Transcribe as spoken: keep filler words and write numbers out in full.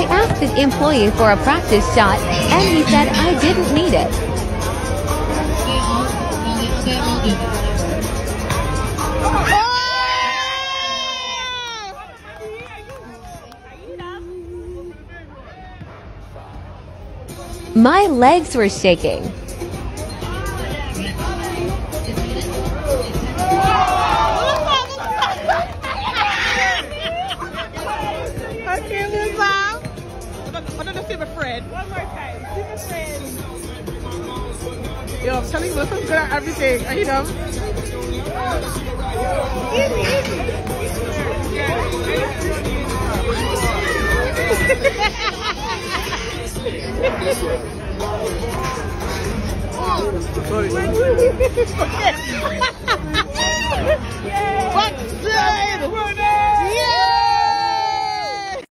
I asked the employee for a practice shot, and he said I didn't need it. My legs were shaking. Okay, move on. Another super friend. One more time. Super friend. Yo, I'm telling you, Wilson's good at everything. You know? Easy, easy. Sorry.